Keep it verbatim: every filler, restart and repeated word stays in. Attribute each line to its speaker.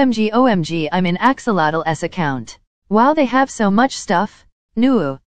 Speaker 1: M G O M G, I'm in Axolotl S account. Wow, they have so much stuff. Noo.